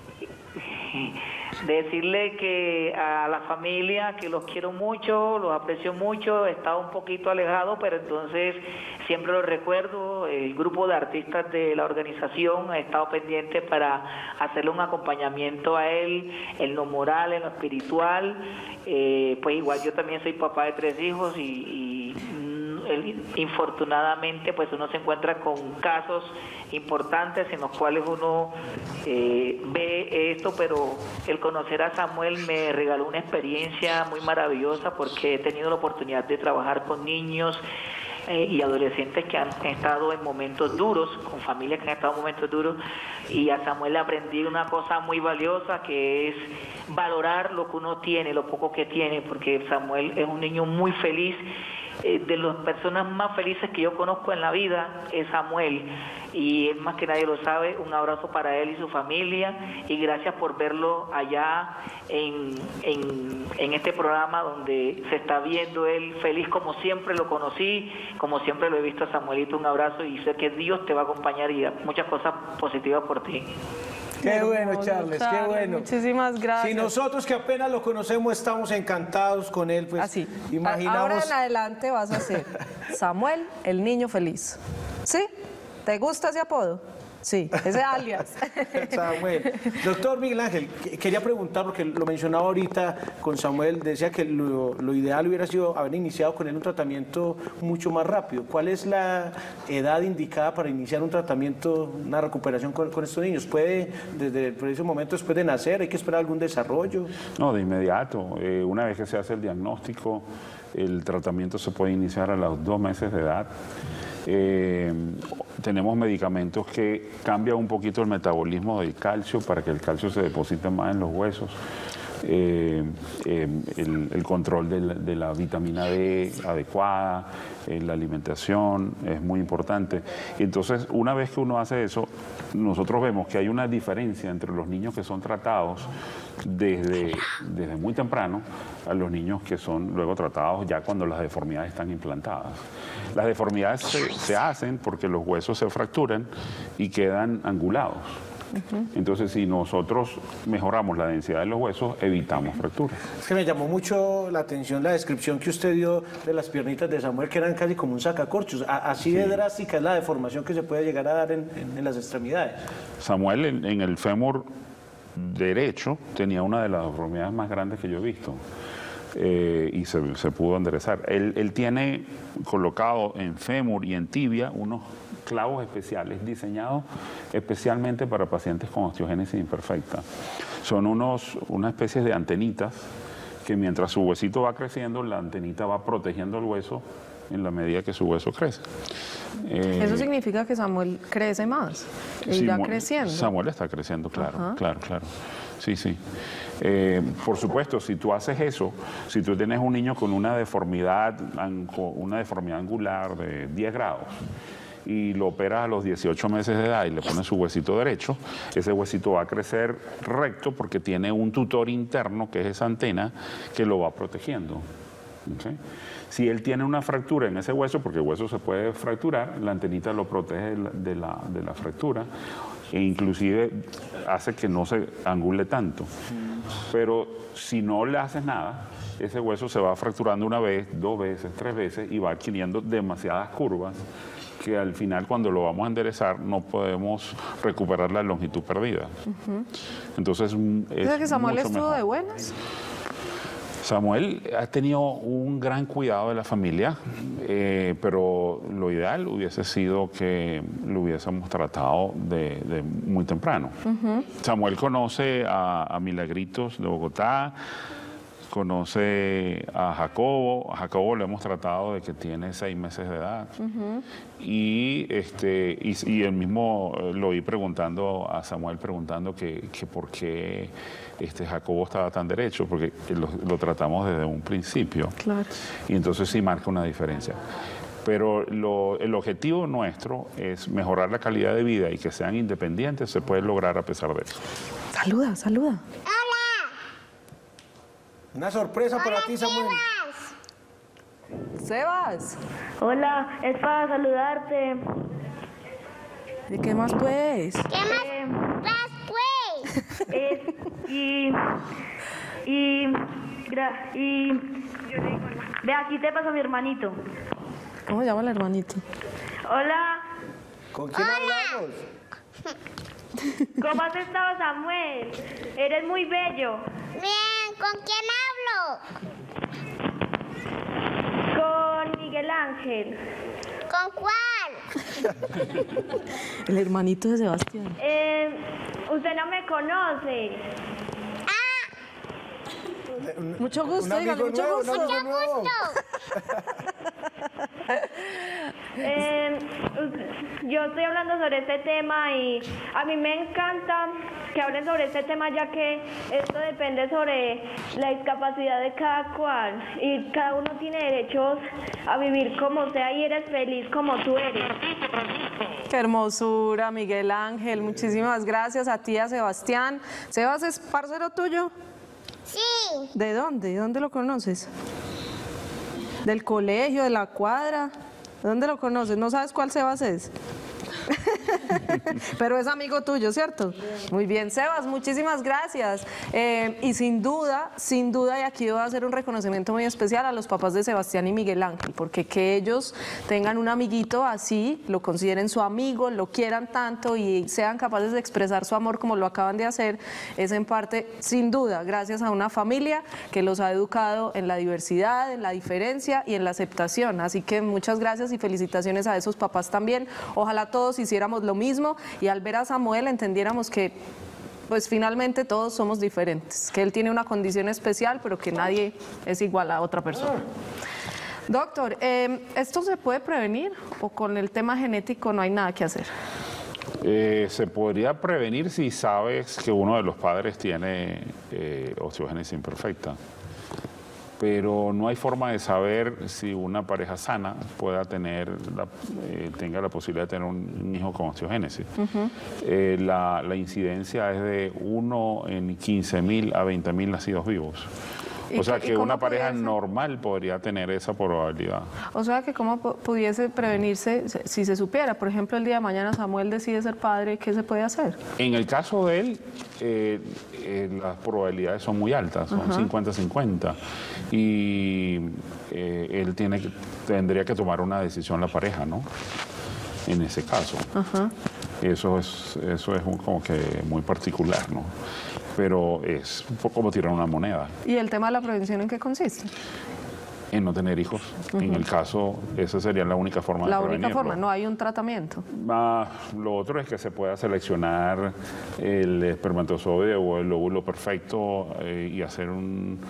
Decirle que a la familia que los quiero mucho, los aprecio mucho, he estado un poquito alejado, pero entonces siempre los recuerdo. El grupo de artistas de la organización ha estado pendiente para hacerle un acompañamiento a él en lo moral, en lo espiritual. Pues igual yo también soy papá de 3 hijos y infortunadamente pues uno se encuentra con casos importantes en los cuales uno ve esto, pero el conocer a Samuel me regaló una experiencia muy maravillosa, porque he tenido la oportunidad de trabajar con niños y adolescentes que han estado en momentos duros, con familias que han estado en momentos duros, y a Samuel le aprendí una cosa muy valiosa, que es valorar lo que uno tiene, lo poco que tiene, porque Samuel es un niño muy feliz. De las personas más felices que yo conozco en la vida es Samuel, y es más que nadie lo sabe. Un abrazo para él y su familia, y gracias por verlo allá en este programa donde se está viendo él feliz, como siempre lo conocí, como siempre lo he visto a Samuelito. Un abrazo, y sé que Dios te va a acompañar y da muchas cosas positivas por ti. Qué bueno, Charles, qué bueno. Muchísimas gracias. Si nosotros que apenas lo conocemos estamos encantados con él, pues Así. imaginamos... Ahora en adelante vas a ser Samuel, el niño feliz. ¿Sí? ¿Te gusta ese apodo? Sí, ese alias. Samuel. Doctor Miguel Ángel, quería preguntar, porque lo mencionaba ahorita con Samuel, decía que lo ideal hubiera sido haber iniciado con él un tratamiento mucho más rápido. ¿Cuál es la edad indicada para iniciar un tratamiento, una recuperación con estos niños? ¿Puede, desde el preciso momento después de nacer, hay que esperar algún desarrollo? No, de inmediato. Una vez que se hace el diagnóstico, el tratamiento se puede iniciar a los 2 meses de edad. Tenemos medicamentos que cambian un poquito el metabolismo del calcio para que el calcio se deposite más en los huesos. El control de la vitamina D adecuada, la alimentación es muy importante. Entonces, una vez que uno hace eso, nosotros vemos que hay una diferencia entre los niños que son tratados desde muy temprano a los niños que son luego tratados ya cuando las deformidades están implantadas. Las deformidades se hacen porque los huesos se fracturan y quedan angulados. Entonces, si nosotros mejoramos la densidad de los huesos, evitamos fracturas. Es que me llamó mucho la atención la descripción que usted dio de las piernitas de Samuel, que eran casi como un sacacorchos. Así de drástica es la deformación que se puede llegar a dar en las extremidades. Samuel, en el fémur derecho, tenía una de las deformidades más grandes que yo he visto. Y se pudo enderezar. Él tiene colocado en fémur y en tibia unos clavos especiales diseñados especialmente para pacientes con osteogénesis imperfecta. Son una especie de antenitas que mientras su huesito va creciendo, la antenita va protegiendo el hueso en la medida que su hueso crece. Eso significa que Samuel crece más, irá creciendo. Samuel está creciendo, claro, claro. Sí. Por supuesto, si tú haces eso, si tú tienes un niño con una deformidad angular de 10 grados, y lo operas a los 18 meses de edad y le pones su huesito derecho, ese huesito va a crecer recto porque tiene un tutor interno, que es esa antena, que lo va protegiendo. ¿Okay? Si él tiene una fractura en ese hueso, porque el hueso se puede fracturar, la antenita lo protege de la fractura e inclusive hace que no se angule tanto. Pero si no le haces nada, ese hueso se va fracturando una vez, 2 veces, 3 veces y va adquiriendo demasiadas curvas que al final, cuando lo vamos a enderezar, no podemos recuperar la longitud perdida. Entonces, ¿es que Samuel estuvo de buenas? Samuel ha tenido un gran cuidado de la familia, pero lo ideal hubiese sido que lo hubiésemos tratado de muy temprano. Samuel conoce a Milagritos de Bogotá, conoce a Jacobo. A Jacobo lo hemos tratado de que tiene 6 meses de edad. Y él mismo lo oí preguntando a Samuel, preguntando que por qué Jacobo estaba tan derecho, porque lo tratamos desde un principio. Claro. Y entonces sí marca una diferencia. Pero el objetivo nuestro es mejorar la calidad de vida y que sean independientes, se puede lograr a pesar de eso. Saluda. Una sorpresa para ti, Samuel. Sebas. Hola, es para saludarte. ¿De qué más pues? ¿Qué más pues? Ve, aquí te pasa mi hermanito. ¿Cómo se llama el hermanito? Hola. ¿Con quién hablamos? ¿Cómo has estado, Samuel? Eres muy bello. Bien, ¿con quién hablo? Con Miguel Ángel. ¿Con cuál? El hermanito de Sebastián. Usted no me conoce. Mucho gusto, dígale, mucho gusto. Yo estoy hablando sobre este tema y a mí me encanta que hablen sobre este tema, ya que esto depende sobre la discapacidad de cada cual y cada uno tiene derechos a vivir como sea y eres feliz como tú eres. Qué hermosura, Miguel Ángel. Muchísimas gracias a ti, a Sebastián. ¿Sebas es parcero tuyo? Sí. ¿De dónde? ¿De dónde lo conoces? ¿Del colegio, de la cuadra? ¿De dónde lo conoces? ¿No sabes cuál Sebas es? Pero es amigo tuyo, ¿cierto? Muy bien, Sebas, muchísimas gracias. Y sin duda, y aquí voy a hacer un reconocimiento muy especial a los papás de Sebastián y Miguel Ángel, porque que ellos tengan un amiguito así, lo consideren su amigo, lo quieran tanto y sean capaces de expresar su amor como lo acaban de hacer, es en parte, sin duda, gracias a una familia que los ha educado en la diversidad, en la diferencia y en la aceptación. Así que muchas gracias y felicitaciones a esos papás también. Ojalá todos hiciéramos lo mismo y al ver a Samuel entendiéramos que pues finalmente todos somos diferentes, que él tiene una condición especial pero que nadie es igual a otra persona. Doctor, ¿esto se puede prevenir o con el tema genético no hay nada que hacer? Se podría prevenir si sabes que uno de los padres tiene osteogénesis imperfecta. Pero no hay forma de saber si una pareja sana pueda tenga la posibilidad de tener un hijo con osteogénesis. La incidencia es de 1 en 15.000 a 20.000 nacidos vivos. O sea que una pareja normal podría tener esa probabilidad. O sea que cómo pudiese prevenirse si se supiera. Por ejemplo, el día de mañana Samuel decide ser padre, ¿qué se puede hacer? En el caso de él, las probabilidades son muy altas, son 50-50. Y él tendría que tomar una decisión la pareja, ¿no? En ese caso. Eso es como que muy particular, ¿no? Pero es un poco como tirar una moneda. ¿Y el tema de la prevención en qué consiste? En no tener hijos. En el caso, esa sería la única forma de prevenirlo. La única forma, no hay un tratamiento. Lo otro es que se pueda seleccionar el espermatozoide o el óvulo perfecto y hacer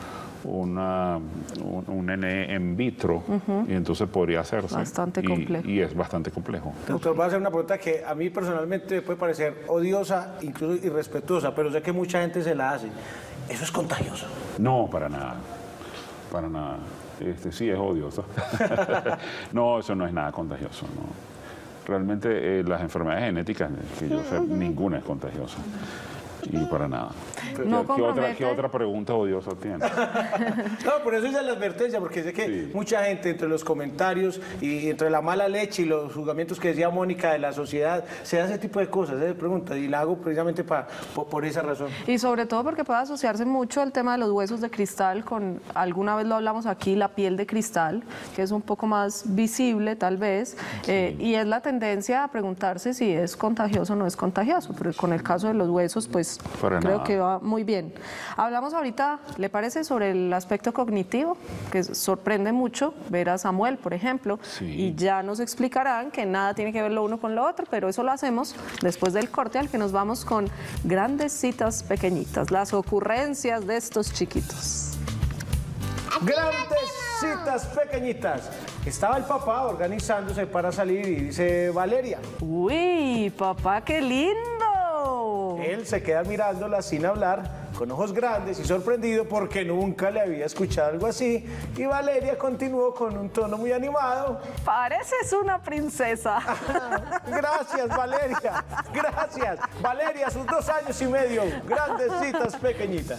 un nene en vitro, y entonces podría hacerse. Bastante complejo. Y es bastante complejo. Doctor, voy a hacer una pregunta que a mí personalmente me puede parecer odiosa, incluso irrespetuosa, pero sé que mucha gente se la hace. ¿Eso es contagioso? No, para nada. Para nada. Sí es odioso. No, eso no es nada contagioso. No. Realmente las enfermedades genéticas, que yo sé, ninguna es contagiosa. Y para nada. No ¿Qué otra pregunta odiosa tiene? No, por eso hice la advertencia, porque sé que mucha gente entre los comentarios y entre la mala leche y los juzgamientos que decía Mónica de la sociedad, se hace ese tipo de cosas, se pregunta, y la hago precisamente por esa razón. Y sobre todo porque puede asociarse mucho el tema de los huesos de cristal con, alguna vez lo hablamos aquí, la piel de cristal, que es un poco más visible tal vez, y es la tendencia a preguntarse si es contagioso o no es contagioso, pero con el caso de los huesos, pues creo que va muy bien. Hablamos ahorita, ¿le parece?, sobre el aspecto cognitivo, que sorprende mucho ver a Samuel, por ejemplo, y ya nos explicarán que nada tiene que ver lo uno con lo otro, pero eso lo hacemos después del corte, al que nos vamos con grandes citas pequeñitas, las ocurrencias de estos chiquitos. Grandes citas pequeñitas. Estaba el papá organizándose para salir y dice Valeria. ¡Uy, papá, qué lindo! Él se queda mirándola sin hablar, con ojos grandes y sorprendido porque nunca le había escuchado algo así. Y Valeria continuó con un tono muy animado. Pareces una princesa. Gracias, Valeria. Gracias. Valeria, sus 2 años y medio. Grandes citas pequeñitas.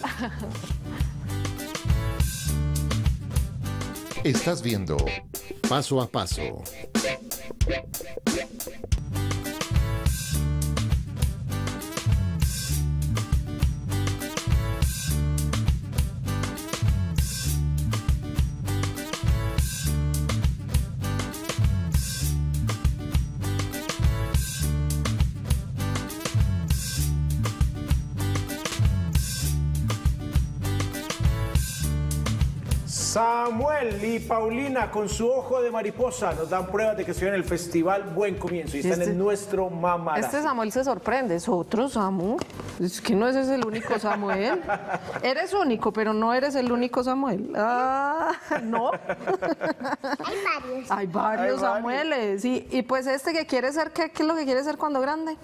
Estás viendo Paso a Paso. Samuel y Paulina, con su ojo de mariposa, nos dan pruebas de que estuvieron en el festival Buen Comienzo y están en nuestro Mamarazzi. Este Samuel se sorprende, es otro Samu. Es que no ese es el único Samuel. Eres único, pero no eres el único Samuel. Ah, no. Hay varios. Hay varios Samueles. Y pues este que quiere ser, ¿qué es lo que quiere ser cuando grande?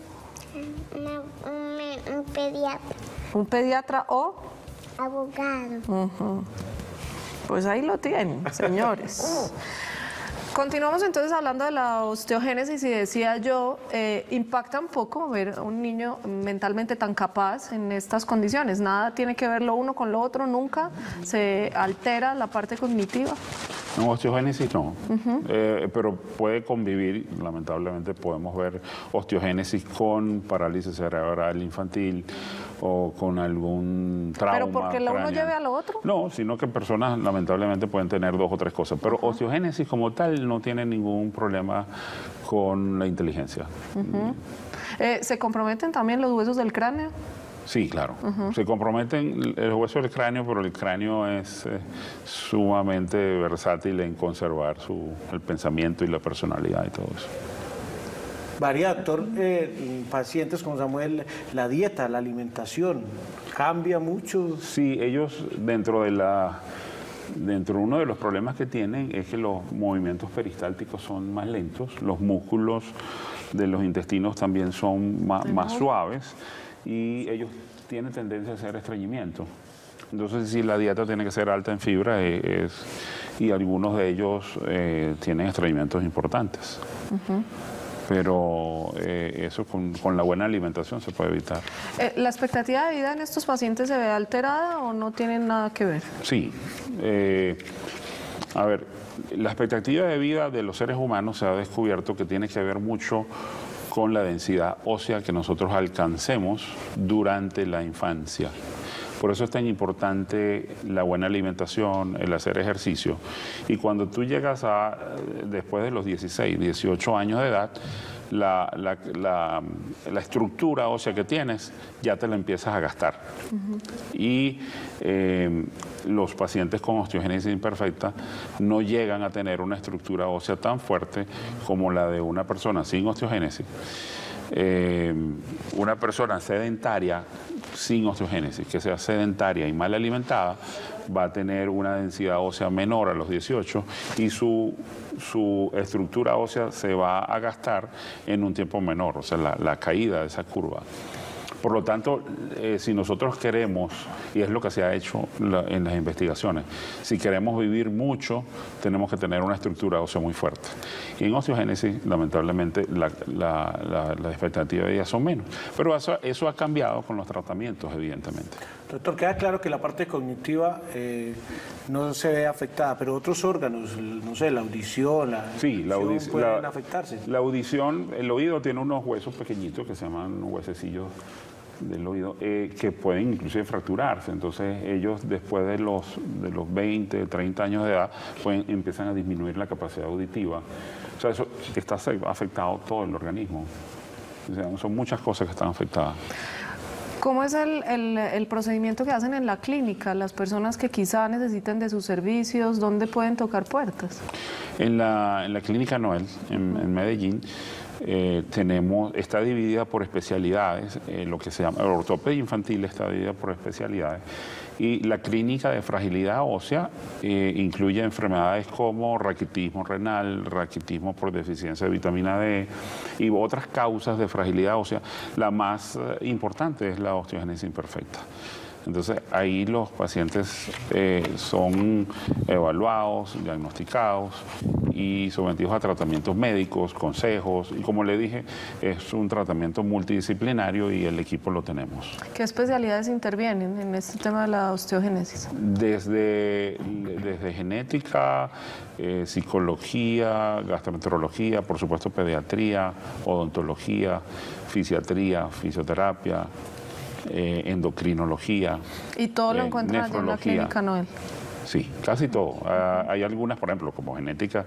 Un pediatra. ¿Un pediatra o? Abogado. Pues ahí lo tienen, señores. Continuamos entonces hablando de la osteogénesis y decía yo, impacta un poco ver a un niño mentalmente tan capaz en estas condiciones. Nada tiene que ver lo uno con lo otro, nunca se altera la parte cognitiva. No, osteogénesis no, pero puede convivir, lamentablemente podemos ver osteogénesis con parálisis cerebral infantil o con algún trauma. ¿Pero porque lo uno lleve a lo otro? No, sino que personas lamentablemente pueden tener 2 o 3 cosas, pero osteogénesis como tal no tiene ningún problema con la inteligencia. ¿Se comprometen también los huesos del cráneo? Sí, claro. Se comprometen el hueso del cráneo, pero el cráneo es sumamente versátil en conservar el pensamiento y la personalidad y todo eso. Varía, doctor, pacientes como Samuel, la dieta, la alimentación, ¿cambia mucho? Sí, ellos dentro de uno de los problemas que tienen es que los movimientos peristálticos son más lentos, los músculos de los intestinos también son más suaves, y ellos tienen tendencia a hacer estreñimiento. Entonces, sí, la dieta tiene que ser alta en fibra y algunos de ellos tienen estreñimientos importantes. Pero eso con la buena alimentación se puede evitar. ¿La expectativa de vida en estos pacientes se ve alterada o no tienen nada que ver? Sí. A ver, la expectativa de vida de los seres humanos se ha descubierto que tiene que ver mucho con la densidad ósea que nosotros alcancemos durante la infancia. Por eso es tan importante la buena alimentación, el hacer ejercicio. Y cuando tú llegas después de los 16, 18 años de edad, la estructura ósea que tienes ya te la empiezas a gastar. Y los pacientes con osteogénesis imperfecta no llegan a tener una estructura ósea tan fuerte como la de una persona sin osteogénesis. Una persona sedentaria sin osteogénesis, que sea sedentaria y mal alimentada, va a tener una densidad ósea menor a los 18 y su estructura ósea se va a gastar en un tiempo menor, o sea, la caída de esa curva. Por lo tanto, si nosotros queremos, y es lo que se ha hecho en las investigaciones, si queremos vivir mucho, tenemos que tener una estructura ósea muy fuerte. Y en osteogénesis, lamentablemente, la expectativa de vida son menos. Pero eso ha cambiado con los tratamientos, evidentemente. Doctor, queda claro que la parte cognitiva no se ve afectada, pero otros órganos, no sé, la audición, la audición pueden afectarse. La audición, el oído tiene unos huesos pequeñitos que se llaman huesecillos del oído, que pueden inclusive fracturarse. Entonces ellos después de los 20, 30 años de edad empiezan a disminuir la capacidad auditiva. O sea, eso está afectado todo el organismo. O sea, son muchas cosas que están afectadas. ¿Cómo es el procedimiento que hacen en la clínica? Las personas que quizá necesiten de sus servicios, ¿dónde pueden tocar puertas? En la Clínica Noel, en Medellín, está dividida por especialidades, lo que se llama ortopedia infantil está dividida por especialidades, y la clínica de fragilidad ósea incluye enfermedades como raquitismo renal, raquitismo por deficiencia de vitamina D y otras causas de fragilidad ósea. La más importante es la osteogénesis imperfecta. Entonces ahí los pacientes son evaluados, diagnosticados y sometidos a tratamientos médicos, consejos, y como le dije, es un tratamiento multidisciplinario y el equipo lo tenemos. ¿Qué especialidades intervienen en este tema de la osteogénesis? Desde genética, psicología, gastroenterología, por supuesto pediatría, odontología, fisiatría, fisioterapia, endocrinología. ¿Y todo lo encuentran allá en la Clínica Noel? Sí, casi todo. Hay algunas, por ejemplo, como genética,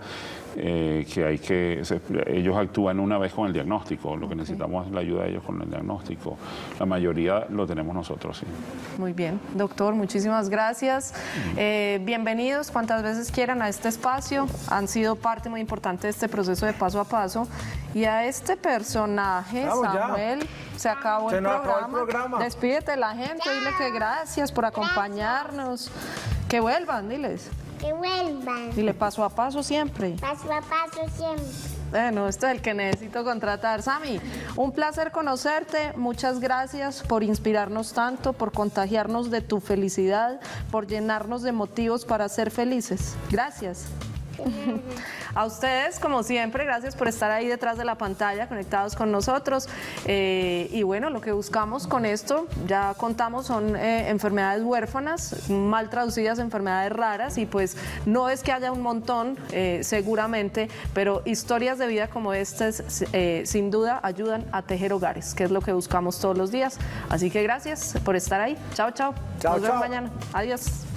ellos actúan una vez con el diagnóstico. Lo que necesitamos es la ayuda de ellos con el diagnóstico. La mayoría lo tenemos nosotros, sí. Muy bien, doctor, muchísimas gracias. Bienvenidos cuantas veces quieran a este espacio. Han sido parte muy importante de este proceso de paso a paso. Y a este personaje, Samuel, se acabó el programa. Despídete de la gente, dile que gracias por acompañarnos. Que vuelvan, diles. Que vuelvan. Dile paso a paso siempre. Paso a paso siempre. Bueno, esto es el que necesito contratar. Sammy, un placer conocerte. Muchas gracias por inspirarnos tanto, por contagiarnos de tu felicidad, por llenarnos de motivos para ser felices. Gracias. A ustedes, como siempre, gracias por estar ahí detrás de la pantalla, conectados con nosotros. Y bueno, lo que buscamos con esto, ya contamos, son enfermedades huérfanas, mal traducidas enfermedades raras, y pues no es que haya un montón, seguramente, pero historias de vida como estas, sin duda, ayudan a tejer hogares, que es lo que buscamos todos los días. Así que gracias por estar ahí. Chao, chao. Nos vemos mañana. Adiós.